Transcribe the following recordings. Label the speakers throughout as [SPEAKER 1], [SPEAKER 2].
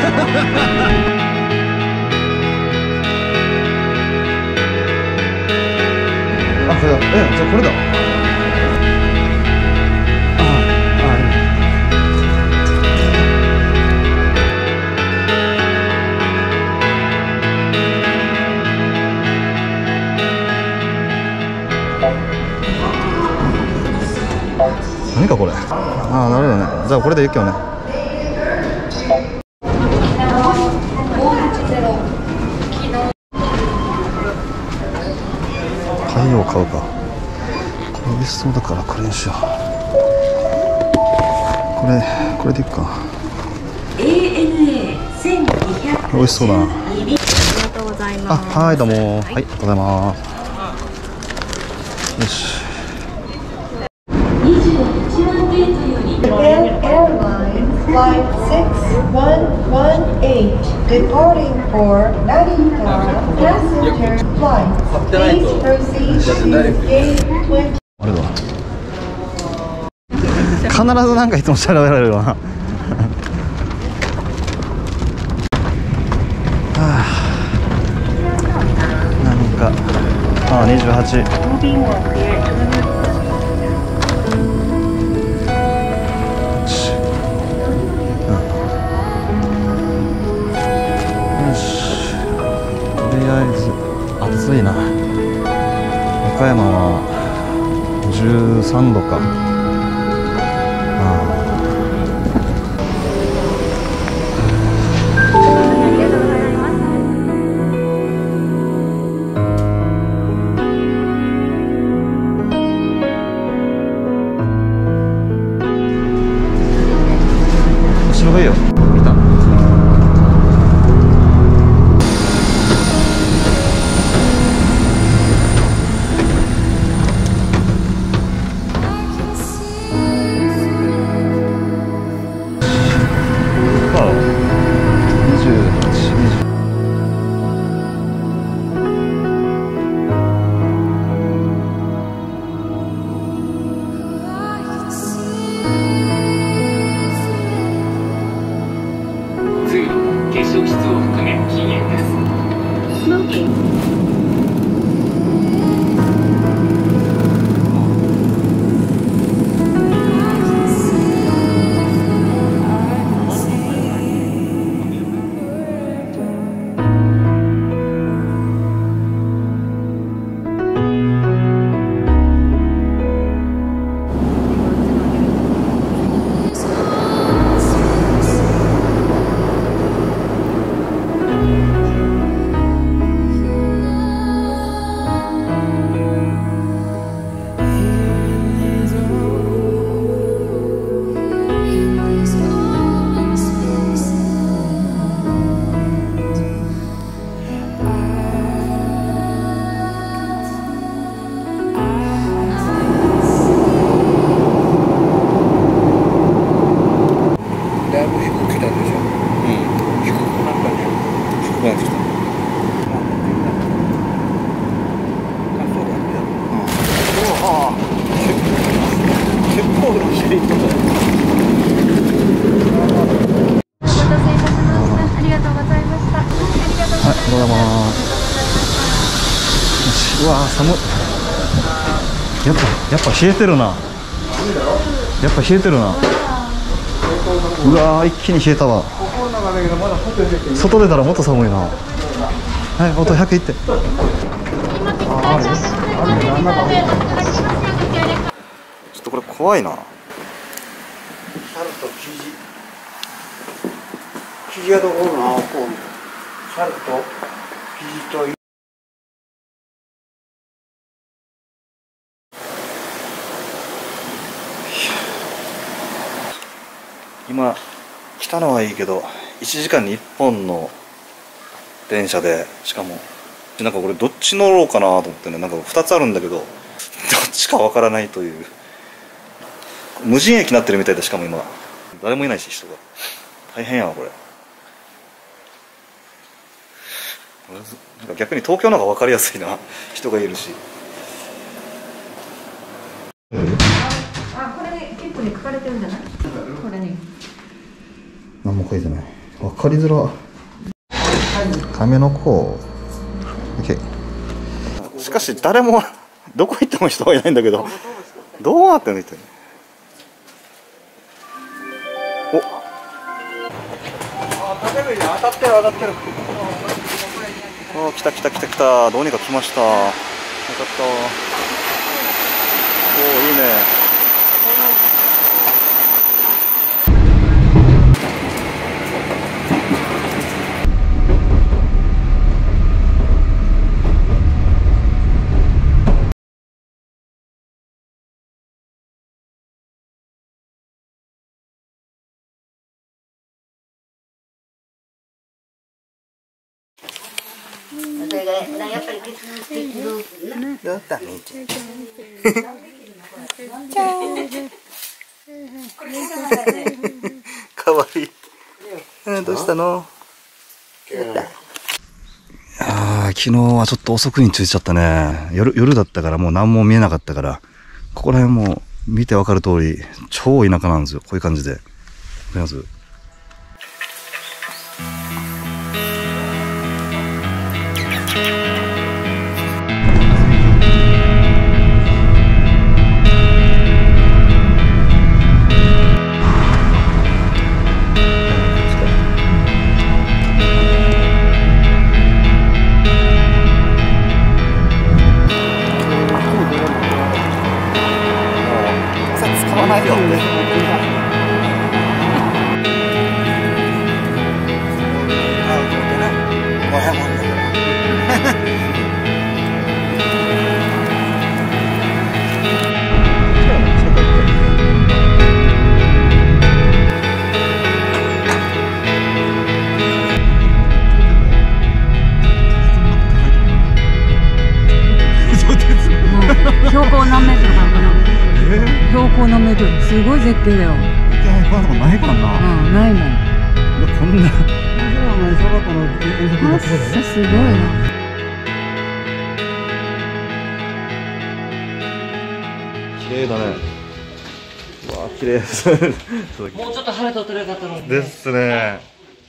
[SPEAKER 1] あ、これだ。じゃあこれだ。何かこれ。なるほどね。じゃあこれでいいけどね。貝を買うか。これ美味しそうだからこれにしよう。これでいくか。美味しそうだな。ありがとうございます。はい、どうも。はい、ありがとうございます。よし。
[SPEAKER 2] Japan Airlines Flight 6118 departing for Narita passenger flight. Please proceed to gate 20.
[SPEAKER 1] あれだ。必ずなんかいつも調べられるわ。なんか28。とりあえず暑いな。岡山は13度か。後ろがいいよ。見た。うわー、寒い。やっぱ冷えてるな。やっぱ冷えてるな。うわー、一気に冷えたわ。外出たらもっと寒いな。はい、音100いって。ちょっとこれ怖いな。
[SPEAKER 3] 猿とキジがどこの青コーン。猿とキジと。
[SPEAKER 1] 今来たのはいいけど1時間に1本の電車で、しかもなんかこれどっち乗ろうかなと思ってね、なんか2つあるんだけどどっちかわからないという、無人駅になってるみたいで、しかも今誰もいないし人が大変やわこれ。なんか逆に東京の方が分かりやすいな、人がいるし。
[SPEAKER 4] あ、これに一個に書かれてるんじゃない？これに。
[SPEAKER 1] 何も書いてない。 分かりづら。亀の甲。しかし誰もどこ行っても人はいないんだけど、どうなってんのって。お。
[SPEAKER 3] 当たってる当たってる。
[SPEAKER 1] あ、来た。どうにか来ました。よかった。おお、いいね。
[SPEAKER 4] やっぱり
[SPEAKER 3] どうだね。
[SPEAKER 1] かわいい。どうしたの？昨日はちょっと遅くに着いちゃったね。夜だったからもう何も見えなかったから、ここら辺も見てわかる通り超田舎なんですよ。こういう感じで。わかります？
[SPEAKER 4] 標高何メートルかな。標高何メートル。すごい絶景だよ。
[SPEAKER 1] こんなとこないかな。
[SPEAKER 4] ないもん。
[SPEAKER 1] こんな。
[SPEAKER 4] すごいな。
[SPEAKER 1] 綺麗だね。うわ、綺麗です。
[SPEAKER 5] もうちょっと晴れとってなかったの
[SPEAKER 1] ですね。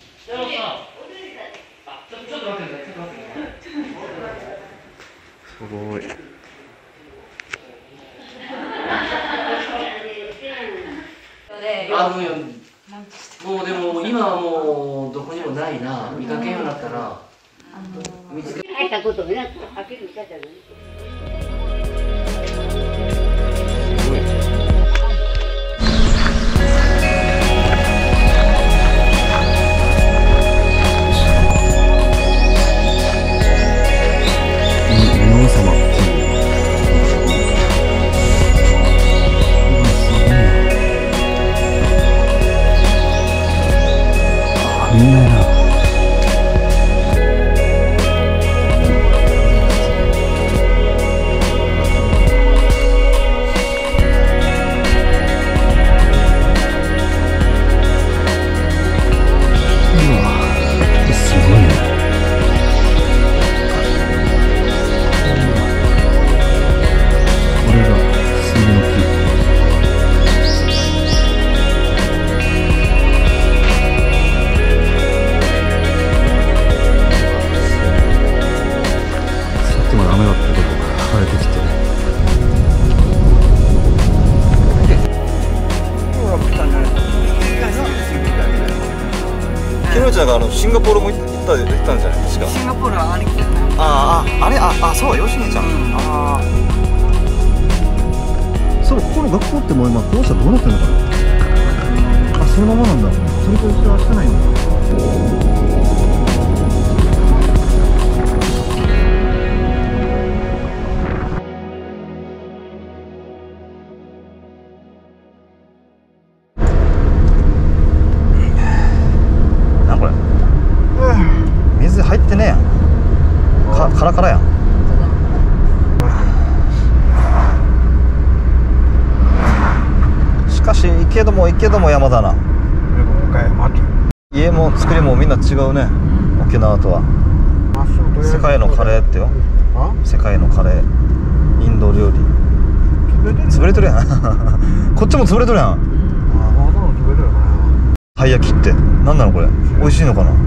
[SPEAKER 1] すごい。
[SPEAKER 5] あるよ。もうでも今はもうどこにもないな。見かけんようになったら。見つけ。
[SPEAKER 4] 入ったことね、はっきり言っちゃったよね。
[SPEAKER 1] シンガポールも行ったんじゃないですか。
[SPEAKER 4] シンガポールはあれ来てるな。
[SPEAKER 1] そう、ヨシネちゃん。そう、ここの学校ってもう今校舎どうなってんのかな。そのままなんだ。それと一緒はしてないのか。入ってねえやん。カラカラやん。しかし行けども山だな。家も作りもみんな違うね。沖縄とは。世界のカレーってよ。世界のカレー、インド料理。潰れてるやん。こっちも潰れてるやん。 たい焼きって何なのこれ、美味しいのかな。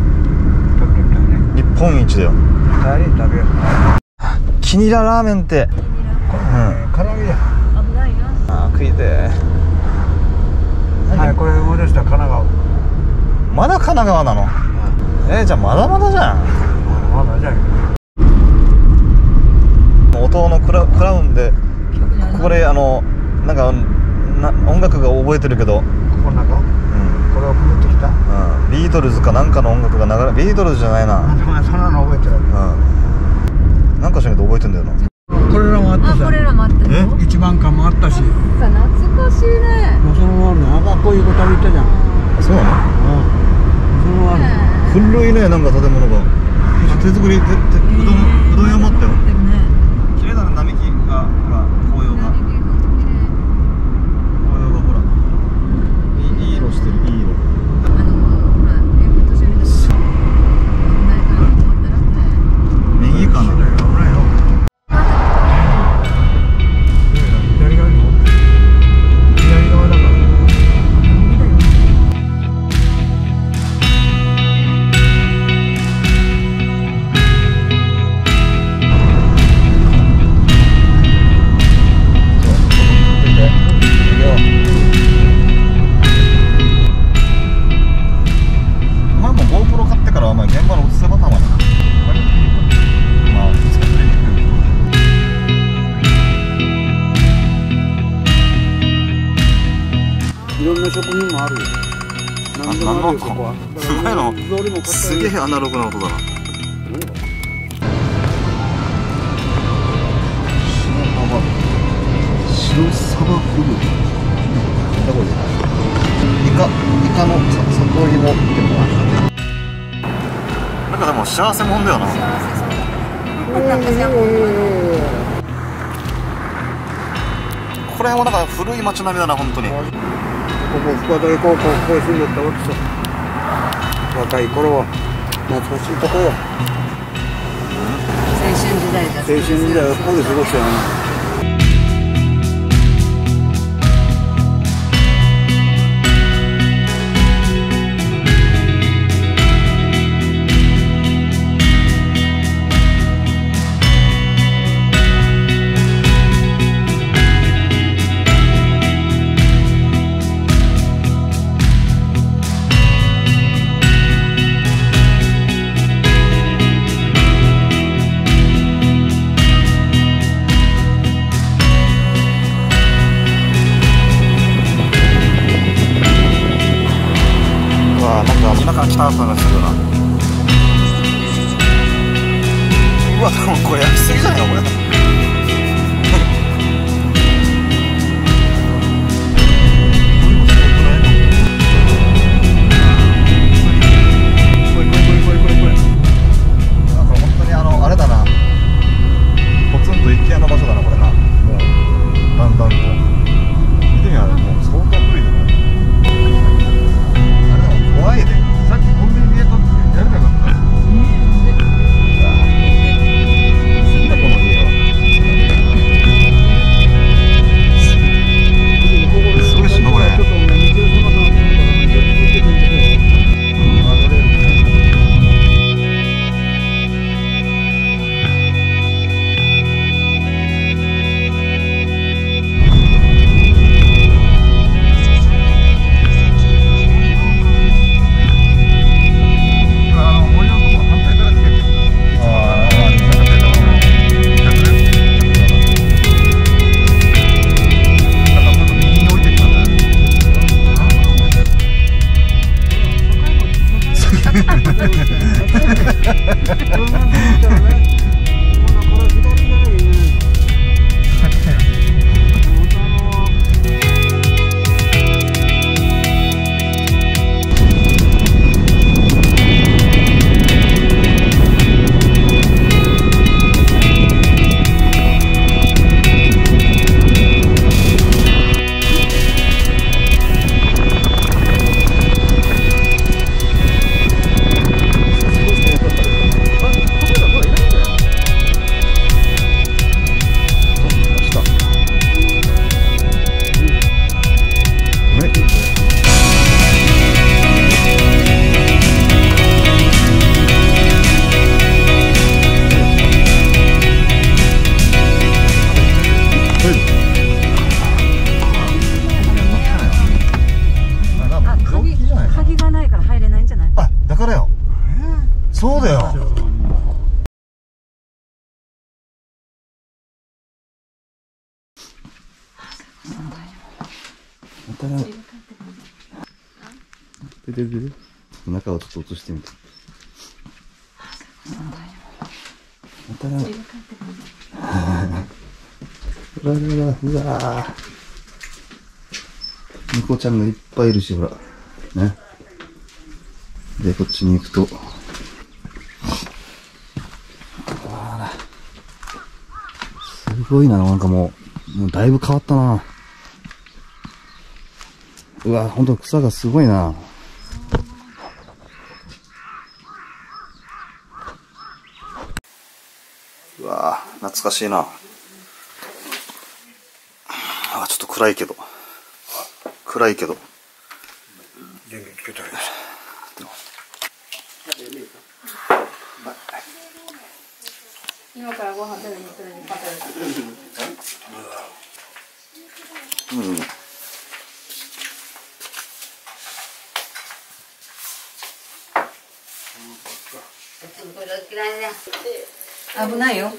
[SPEAKER 1] 日本一だよ。キニララーメンって、
[SPEAKER 3] 唐揚げや。
[SPEAKER 4] 危ないな。
[SPEAKER 1] あー食いてー。
[SPEAKER 3] はい、これ思い出した。神奈川。
[SPEAKER 1] まだ神奈川なの。じゃあまだまだじゃん。
[SPEAKER 3] まだじゃん。
[SPEAKER 1] 音のクラウンでこれなんか音楽が覚えてるけど、
[SPEAKER 3] ここの中、これをくぐってきた。
[SPEAKER 1] ビートルズかなんかの音楽が流れ、ビートルズじゃないな。
[SPEAKER 3] そんなの覚えてる。
[SPEAKER 1] なんかしないと覚えてんだよな。
[SPEAKER 3] これらもあったさ。
[SPEAKER 4] これらもあったよ。
[SPEAKER 3] 一番館もあったし。
[SPEAKER 4] さ懐かしいね。
[SPEAKER 3] もうそのままあるの。こういうこと言ったじゃん。
[SPEAKER 1] そうなの。
[SPEAKER 3] そのままある。
[SPEAKER 1] 古いね、なんか建物が。手作りでうどん屋もあったよ。綺麗だね、並木が、ほら、紅葉が。紅葉がほら。いい色してる、いい色。右かな。
[SPEAKER 3] いろんな職人もあるよ。何でもあるよ、ここは。
[SPEAKER 1] すごいの。すげえアナログな音だな。白サバフグ。イカの里芋ってのは。なんかでも幸せもんだよな。これもなんか古い街並みだな、本当に。
[SPEAKER 3] ここ福和大高校、ここに住んでったわけさ。若い頃は懐かしいとこよ。
[SPEAKER 4] 青春時代だ。
[SPEAKER 3] 青春時代はここで過ごしたよね。なんか来た感がするな。うわ、でもこれ焼きすぎじゃないのこれ。あれだな、ポツンと一軒家の場所だなこれな。もうだんだんと見てみよう。もう相当古いねこれ。あれでも怖いで。さっきコンビニでやったってやればよかった。住んだこの家はすごいしなこれ。 そうだよ。またな。で中をちょっと映してみて。またな。うわ猫ちゃんがいっぱいいるし、ほら。ね。で、こっちに行くと。すごいな、なんかもうだいぶ変わったな。うわ、ほんと草がすごいな。
[SPEAKER 1] うわぁ、懐かしいな。あ、ちょっと暗いけど。
[SPEAKER 6] 電源つけたいです。
[SPEAKER 4] 今からご飯食べに来るにパタ
[SPEAKER 1] うん。
[SPEAKER 4] 危ないよ。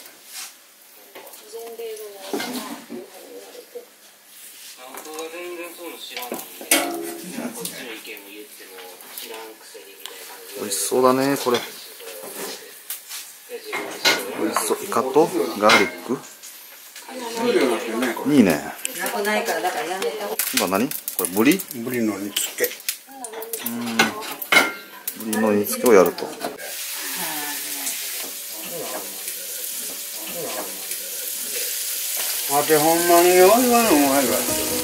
[SPEAKER 5] 僕が全然そういうの知らないんで、こっちの意見も言っても知らんくせにみたいな感じで。
[SPEAKER 1] 美味しそうだね、これ。美味しそう。イカとガーリック。いいね。
[SPEAKER 4] なくないからだからやめた。
[SPEAKER 1] 今何？これブリ？
[SPEAKER 6] ブリの煮付け。
[SPEAKER 1] ブリの煮付けをやると。
[SPEAKER 6] あてほんまによ、今のうまいわ。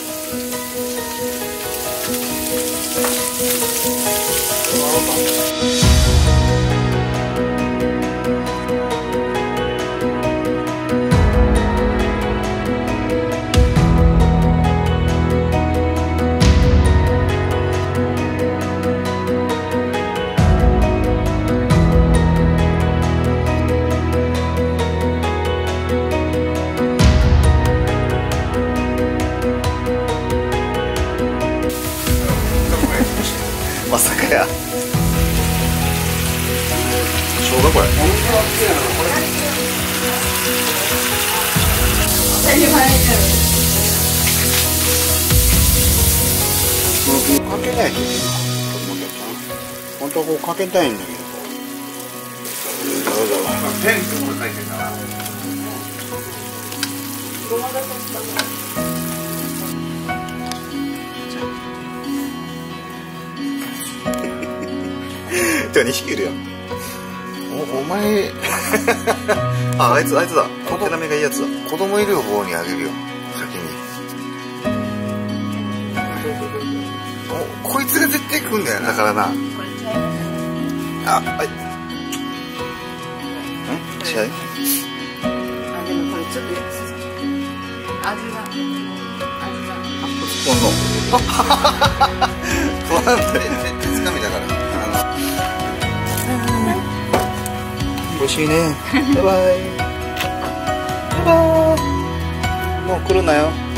[SPEAKER 1] まさかや。生姜これ。
[SPEAKER 6] かけないといけない。本当はこうかけたいんだけど。
[SPEAKER 1] じゃあ2匹いるよ。
[SPEAKER 3] お前、
[SPEAKER 1] あいつだ。この毛並みがいいやつだ。
[SPEAKER 3] 子供いる方にあげるよ、先に。こいつが絶対食うんだよな。
[SPEAKER 1] だからな。あ、はい。試合？
[SPEAKER 4] あ、でもこれちょっと味が。
[SPEAKER 1] この。
[SPEAKER 3] こうなんだ、絶対つかみだから。
[SPEAKER 1] 美味しいね。バイバイ。もう来るなよ。